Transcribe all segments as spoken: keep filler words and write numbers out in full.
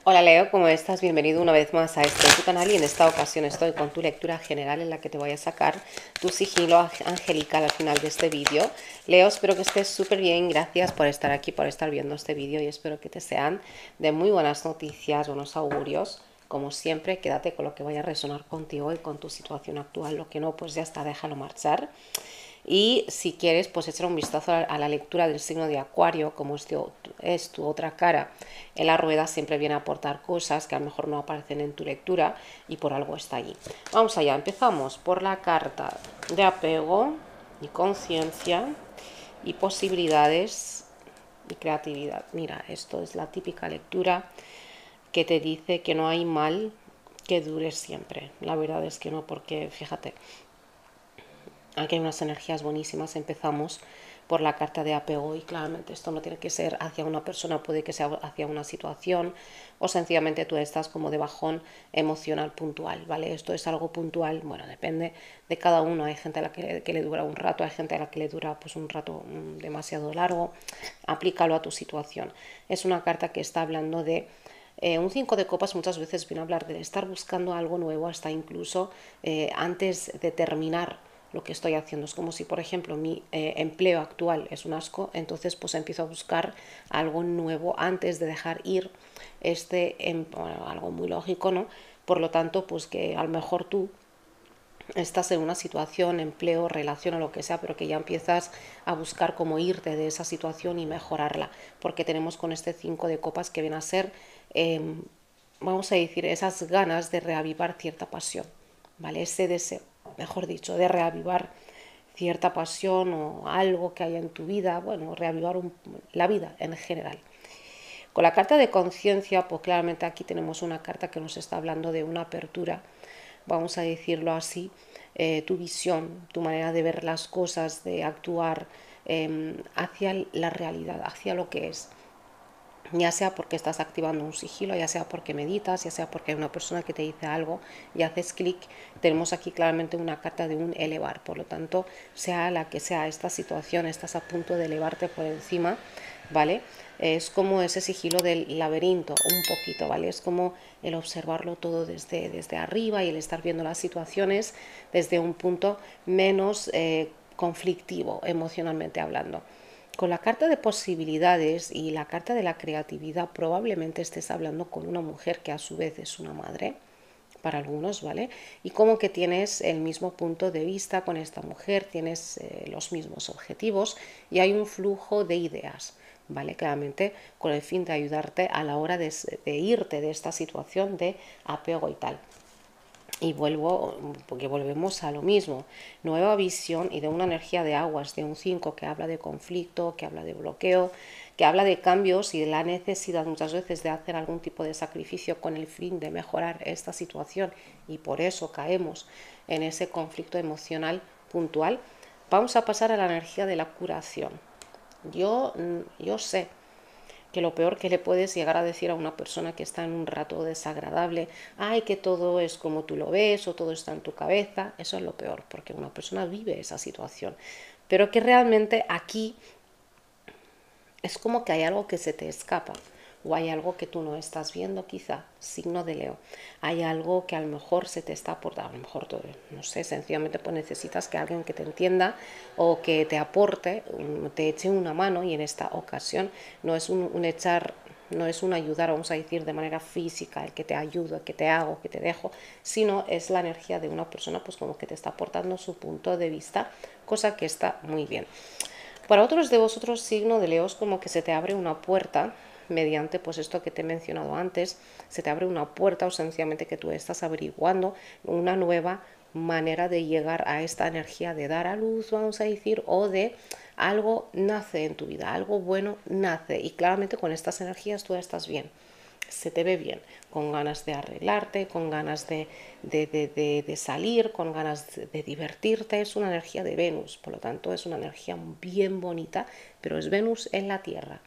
Hola Leo, ¿cómo estás? Bienvenido una vez más a este tu canal y en esta ocasión estoy con tu lectura general en la que te voy a sacar tu sigilo angelical al final de este vídeo. Leo, espero que estés súper bien, gracias por estar aquí, por estar viendo este vídeo y espero que te sean de muy buenas noticias, buenos augurios. Como siempre, quédate con lo que vaya a resonar contigo y con tu situación actual, lo que no, pues ya está, déjalo marchar. Y si quieres, pues echar un vistazo a la lectura del signo de Acuario, como es tu, es tu otra cara en la rueda, siempre viene a aportar cosas que a lo mejor no aparecen en tu lectura y por algo está allí. Vamos allá, empezamos por la carta de apego y conciencia y posibilidades y creatividad. Mira, esto es la típica lectura que te dice que no hay mal que dure siempre. La verdad es que no, porque fíjate, aquí hay unas energías buenísimas. Empezamos por la carta de apego y claramente esto no tiene que ser hacia una persona, puede que sea hacia una situación o sencillamente tú estás como de bajón emocional puntual, ¿vale? Esto es algo puntual, bueno, depende de cada uno. Hay gente a la que le, que le dura un rato, hay gente a la que le dura pues un rato um, demasiado largo. Aplícalo a tu situación. Es una carta que está hablando de Eh, un cinco de copas muchas veces viene a hablar de estar buscando algo nuevo hasta incluso eh, antes de terminar lo que estoy haciendo. Es como si, por ejemplo, mi eh, empleo actual es un asco, entonces pues empiezo a buscar algo nuevo antes de dejar ir este, em, bueno, algo muy lógico, ¿no? Por lo tanto, pues que a lo mejor tú estás en una situación, empleo, relación o lo que sea, pero que ya empiezas a buscar cómo irte de esa situación y mejorarla, porque tenemos con este cinco de copas que viene a ser, eh, vamos a decir, esas ganas de reavivar cierta pasión, ¿vale? Ese deseo, mejor dicho, de reavivar cierta pasión o algo que haya en tu vida, bueno, reavivar un, la vida en general. Con la carta de conciencia, pues claramente aquí tenemos una carta que nos está hablando de una apertura, vamos a decirlo así, eh, tu visión, tu manera de ver las cosas, de actuar eh, hacia la realidad, hacia lo que es. Ya sea porque estás activando un sigilo, ya sea porque meditas, ya sea porque hay una persona que te dice algo y haces clic. Tenemos aquí claramente una carta de un elevar. Por lo tanto, sea la que sea esta situación, estás a punto de elevarte por encima, ¿vale? Es como ese sigilo del laberinto, un poquito, ¿vale? Es como el observarlo todo desde, desde arriba y el estar viendo las situaciones desde un punto menos eh, conflictivo, emocionalmente hablando. Con la carta de posibilidades y la carta de la creatividad probablemente estés hablando con una mujer que a su vez es una madre para algunos, ¿vale? Y como que tienes el mismo punto de vista con esta mujer, tienes eh, los mismos objetivos y hay un flujo de ideas, ¿vale? Claramente con el fin de ayudarte a la hora de, de irte de esta situación de apego y tal. Y vuelvo, porque volvemos a lo mismo, nueva visión y de una energía de aguas, de un cinco que habla de conflicto, que habla de bloqueo, que habla de cambios y de la necesidad muchas veces de hacer algún tipo de sacrificio con el fin de mejorar esta situación y por eso caemos en ese conflicto emocional puntual. Vamos a pasar a la energía de la curación. Yo, yo sé que lo peor que le puedes llegar a decir a una persona que está en un rato desagradable, ay, que todo es como tú lo ves o todo está en tu cabeza, eso es lo peor, porque una persona vive esa situación. Pero que realmente aquí es como que hay algo que se te escapa o hay algo que tú no estás viendo, quizá, signo de Leo. Hay algo que a lo mejor se te está aportando, a lo mejor, no sé, sencillamente pues necesitas que alguien que te entienda o que te aporte, te eche una mano y en esta ocasión no es un, un echar, no es un ayudar, vamos a decir, de manera física, el que te ayudo, el que te hago, que te dejo, sino es la energía de una persona pues como que te está aportando su punto de vista, cosa que está muy bien. Para otros de vosotros, signo de Leo, es como que se te abre una puerta mediante pues esto que te he mencionado antes, se te abre una puerta o sencillamente que tú estás averiguando una nueva manera de llegar a esta energía de dar a luz, vamos a decir, o de algo nace en tu vida, algo bueno nace y claramente con estas energías tú estás bien, se te ve bien, con ganas de arreglarte, con ganas de, de, de, de, de salir, con ganas de, de divertirte. Es una energía de Venus, por lo tanto es una energía bien bonita, pero es Venus en la Tierra.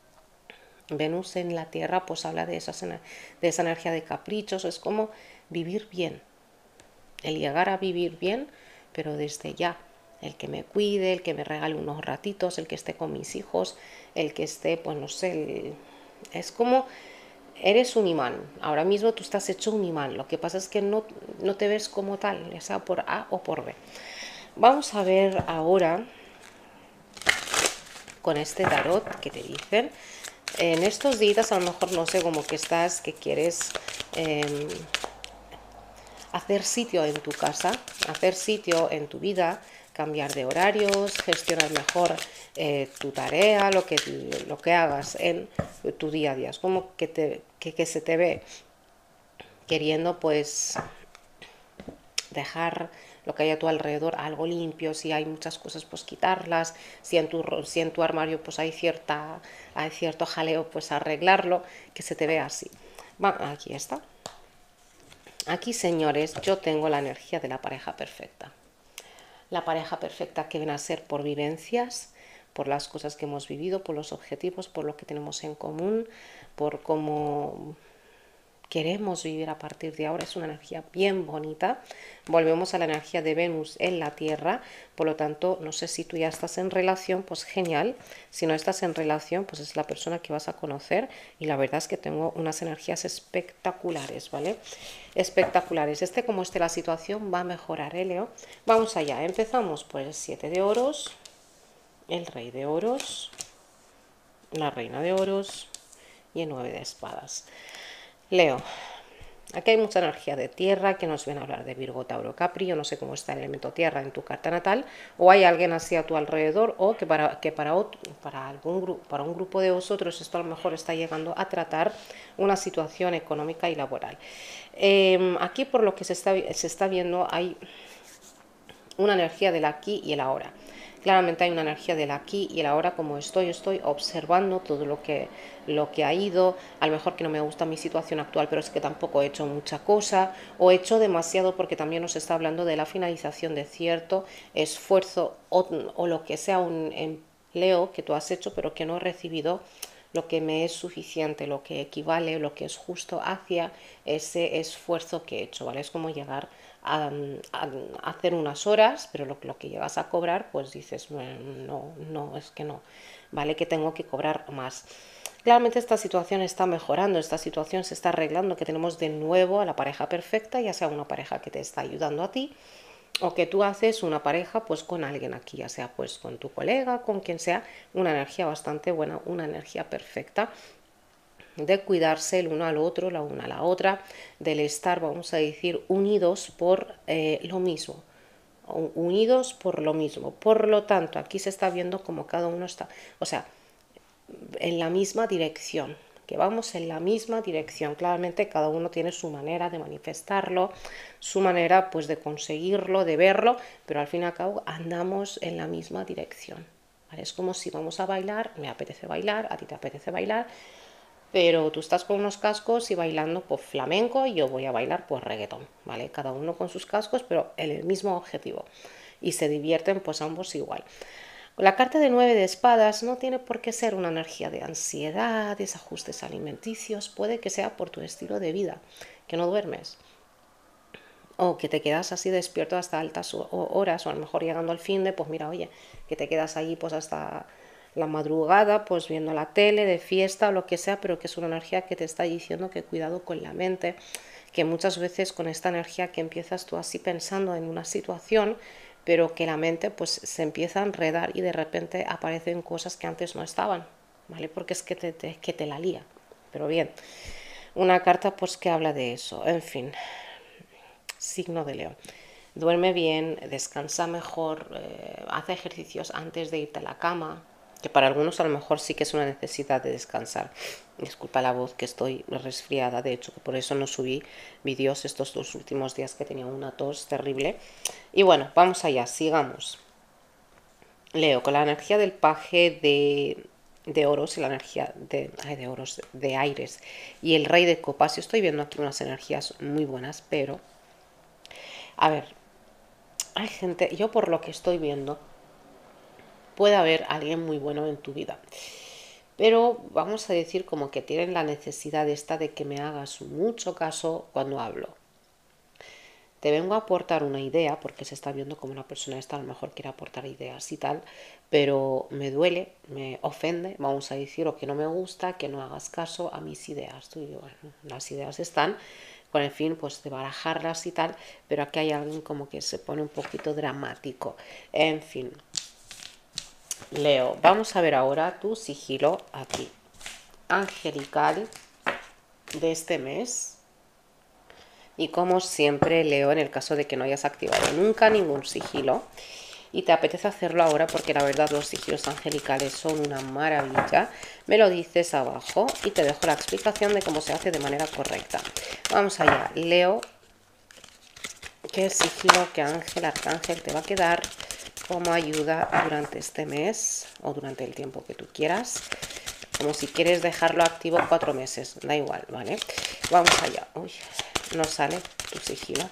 Venus en la Tierra pues habla de, esas, de esa energía de caprichos, es como vivir bien, el llegar a vivir bien, pero desde ya, el que me cuide, el que me regale unos ratitos, el que esté con mis hijos, el que esté, pues no sé, el, es como eres un imán. Ahora mismo tú estás hecho un imán. Lo que pasa es que no, no te ves como tal, ya sea por A o por B. Vamos a ver ahora con este tarot que te dicen. En estos días a lo mejor no sé, como que estás, que quieres eh, hacer sitio en tu casa, hacer sitio en tu vida, cambiar de horarios, gestionar mejor eh, tu tarea, lo que, lo que hagas en tu día a día. Es como que, te, que, que se te ve queriendo pues dejar lo que hay a tu alrededor algo limpio. Si hay muchas cosas, pues quitarlas. Si en tu, si en tu armario pues hay, cierta, hay cierto jaleo, pues arreglarlo, que se te vea así. Va, aquí está. Aquí, señores, yo tengo la energía de la pareja perfecta. La pareja perfecta que viene a ser por vivencias, por las cosas que hemos vivido, por los objetivos, por lo que tenemos en común, por cómo queremos vivir a partir de ahora. Es una energía bien bonita. Volvemos a la energía de Venus en la Tierra. Por lo tanto, no sé si tú ya estás en relación, pues genial. Si no estás en relación, pues es la persona que vas a conocer. Y la verdad es que tengo unas energías espectaculares, ¿vale? Espectaculares. Este, como esté la situación, va a mejorar, ¿eh, Leo? Vamos allá. Empezamos por el siete de oros, el rey de oros, la reina de oros y el nueve de espadas. Leo, aquí hay mucha energía de tierra que nos viene a hablar de Virgo, Tauro, Capri. Yo no sé cómo está el elemento tierra en tu carta natal, o hay alguien así a tu alrededor, o que para, que para, otro, para, algún grupo, para un grupo de vosotros esto a lo mejor está llegando a tratar una situación económica y laboral. Eh, aquí, por lo que se está, se está viendo, hay una energía del aquí y el ahora. Claramente hay una energía del aquí y el ahora, como estoy, estoy observando todo lo que, lo que ha ido. A lo mejor que no me gusta mi situación actual, pero es que tampoco he hecho mucha cosa, o he hecho demasiado, porque también nos está hablando de la finalización de cierto esfuerzo o, o lo que sea un empleo que tú has hecho, pero que no he recibido lo que me es suficiente, lo que equivale, lo que es justo hacia ese esfuerzo que he hecho, ¿vale? Es como llegar a, a, a hacer unas horas, pero lo, lo que llegas a cobrar, pues dices, bueno, no, no, es que no, ¿vale? Que tengo que cobrar más. Claramente esta situación está mejorando, esta situación se está arreglando, que tenemos de nuevo a la pareja perfecta, ya sea una pareja que te está ayudando a ti, o que tú haces una pareja pues con alguien aquí, ya sea pues con tu colega, con quien sea, una energía bastante buena, una energía perfecta de cuidarse el uno al otro, la una a la otra, del estar, vamos a decir, unidos por eh, lo mismo, unidos por lo mismo. Por lo tanto, aquí se está viendo como cada uno está, o sea, en la misma dirección, que vamos en la misma dirección. Claramente cada uno tiene su manera de manifestarlo, su manera pues de conseguirlo, de verlo, pero al fin y al cabo andamos en la misma dirección, ¿vale? Es como si vamos a bailar, me apetece bailar, a ti te apetece bailar, pero tú estás con unos cascos y bailando pues flamenco, y yo voy a bailar pues reggaetón, ¿vale? Cada uno con sus cascos, pero en el mismo objetivo, y se divierten pues ambos igual. La carta de nueve de espadas no tiene por qué ser una energía de ansiedad, desajustes alimenticios. Puede que sea por tu estilo de vida, que no duermes, o que te quedas así despierto hasta altas horas, o a lo mejor llegando al fin de, pues mira, oye, que te quedas ahí pues hasta la madrugada, pues viendo la tele, de fiesta o lo que sea, pero que es una energía que te está diciendo que cuidado con la mente, que muchas veces con esta energía que empiezas tú así pensando en una situación, pero que la mente pues se empieza a enredar y de repente aparecen cosas que antes no estaban, ¿vale? Porque es que te, te, que te la lía. Pero bien, una carta pues que habla de eso. En fin, signo de León. Duerme bien, descansa mejor, eh, hace ejercicios antes de irte a la cama, que para algunos a lo mejor sí que es una necesidad de descansar. Disculpa la voz, que estoy resfriada, de hecho, que por eso no subí vídeos estos dos últimos días, que tenía una tos terrible. Y bueno, vamos allá, sigamos. Leo, con la energía del paje de, de oros y la energía de, ay, de oros, de aires y el rey de copas. Yo estoy viendo aquí unas energías muy buenas, pero a ver, hay gente, yo por lo que estoy viendo, puede haber alguien muy bueno en tu vida, pero vamos a decir como que tienen la necesidad esta de que me hagas mucho caso cuando hablo. te vengo a aportar una idea, porque se está viendo como una persona esta a lo mejor quiere aportar ideas y tal, pero me duele, me ofende, vamos a decir, o que no me gusta, que no hagas caso a mis ideas. Tú, bueno, las ideas están con el fin pues de barajarlas y tal, pero aquí hay alguien como que se pone un poquito dramático. En fin, Leo, vamos a ver ahora tu sigilo aquí, angelical de este mes. Y como siempre, Leo, en el caso de que no hayas activado nunca ningún sigilo y te apetece hacerlo ahora porque la verdad los sigilos angelicales son una maravilla, me lo dices abajo y te dejo la explicación de cómo se hace de manera correcta. Vamos allá, Leo, ¿qué sigilo, qué ángel, arcángel te va a quedar como ayuda durante este mes o durante el tiempo que tú quieras? Como si quieres dejarlo activo cuatro meses, da igual, ¿vale? Vamos allá. Uy, no sale tu sigilo.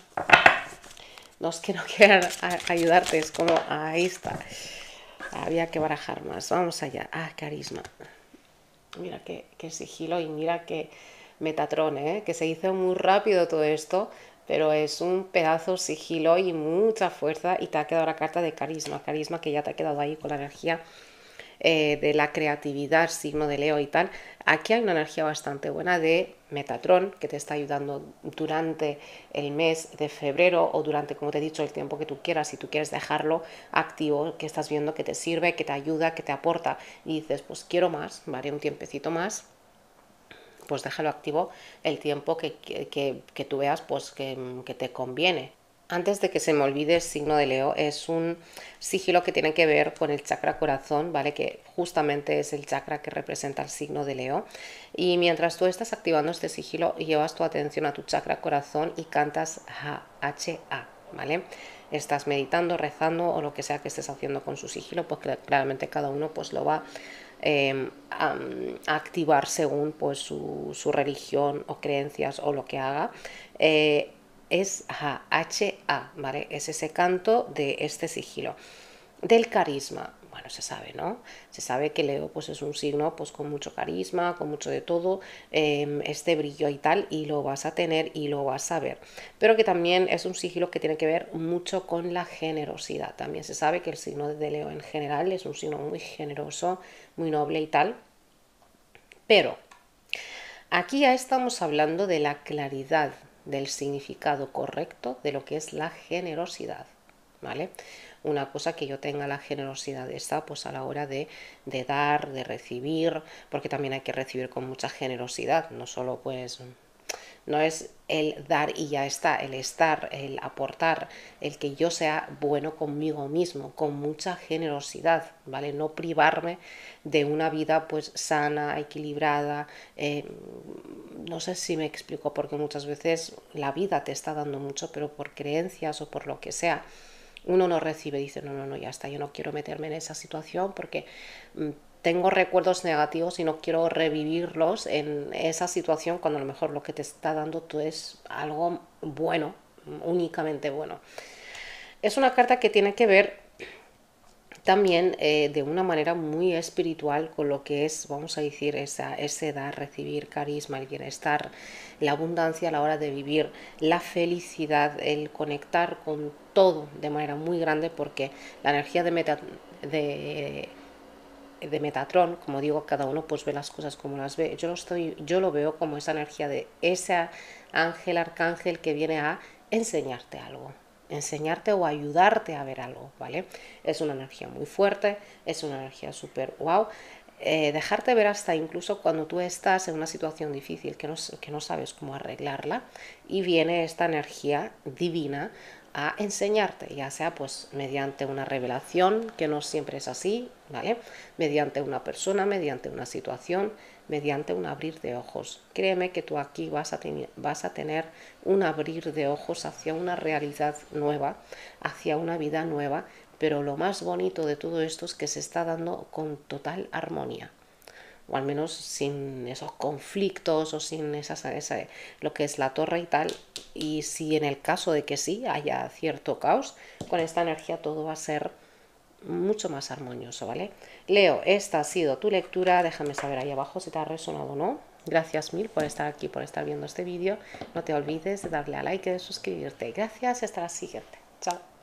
No es que no quieran ayudarte, es como, ahí está. Había que barajar más. Vamos allá. Ah, carisma. Mira qué, qué sigilo y mira qué Metatron, ¿eh? Que se hizo muy rápido todo esto, pero es un pedazo sigilo y mucha fuerza y te ha quedado la carta de carisma. Carisma que ya te ha quedado ahí con la energía Eh, de la creatividad, signo de Leo y tal. Aquí hay una energía bastante buena de Metatron que te está ayudando durante el mes de febrero o durante, como te he dicho, el tiempo que tú quieras. Si tú quieres dejarlo activo, que estás viendo que te sirve, que te ayuda, que te aporta y dices, pues quiero más, vale, un tiempecito más, pues déjalo activo el tiempo que, que, que tú veas pues que, que te conviene. Antes de que se me olvide, el signo de Leo es un sigilo que tiene que ver con el chakra corazón, ¿vale? Que justamente es el chakra que representa el signo de Leo. Y mientras tú estás activando este sigilo, llevas tu atención a tu chakra corazón y cantas H A, ¿vale? Estás meditando, rezando o lo que sea que estés haciendo con su sigilo, pues claramente cada uno pues lo va eh, a, a activar según pues su, su religión o creencias o lo que haga. Eh, es H A, ¿vale? Es ese canto de este sigilo. Del carisma, bueno, se sabe, ¿no? Se sabe que Leo pues es un signo pues con mucho carisma, con mucho de todo, eh, este brillo y tal, y lo vas a tener y lo vas a ver. Pero que también es un sigilo que tiene que ver mucho con la generosidad. También se sabe que el signo de Leo en general es un signo muy generoso, muy noble y tal. Pero aquí ya estamos hablando de la claridad del significado correcto de lo que es la generosidad, ¿vale? Una cosa que yo tenga la generosidad esta, pues a la hora de, de dar, de recibir, porque también hay que recibir con mucha generosidad, no solo pues... No es el dar y ya está, el estar, el aportar, el que yo sea bueno conmigo mismo, con mucha generosidad, ¿vale? No privarme de una vida pues sana, equilibrada. Eh, no sé si me explico, porque muchas veces la vida te está dando mucho, pero por creencias o por lo que sea, uno no recibe, dice, no, no, no, ya está, yo no quiero meterme en esa situación porque mmm, tengo recuerdos negativos y no quiero revivirlos en esa situación cuando a lo mejor lo que te está dando tú es algo bueno, únicamente bueno. Es una carta que tiene que ver también eh, de una manera muy espiritual con lo que es, vamos a decir, esa, ese dar, recibir carisma, el bienestar, la abundancia a la hora de vivir, la felicidad, el conectar con todo de manera muy grande, porque la energía de, meta, de de Metatron, como digo, cada uno pues ve las cosas como las ve. Yo lo, estoy, yo lo veo como esa energía de ese ángel, arcángel que viene a enseñarte algo, enseñarte o ayudarte a ver algo, ¿vale? Es una energía muy fuerte, es una energía súper wow. Eh, dejarte ver hasta incluso cuando tú estás en una situación difícil que no, que no sabes cómo arreglarla y viene esta energía divina a enseñarte, ya sea pues mediante una revelación, que no siempre es así, ¿vale? Mediante una persona, mediante una situación, mediante un abrir de ojos. Créeme que tú aquí vas a, vas a tener un abrir de ojos hacia una realidad nueva, hacia una vida nueva, pero lo más bonito de todo esto es que se está dando con total armonía, o al menos sin esos conflictos o sin esas, esa, lo que es la torre y tal. Y si en el caso de que sí haya cierto caos, con esta energía todo va a ser mucho más armonioso, ¿vale? Leo, esta ha sido tu lectura, déjame saber ahí abajo si te ha resonado o no, Gracias mil por estar aquí, por estar viendo este vídeo. No te olvides de darle a like y de suscribirte. Gracias y hasta la siguiente. Chao.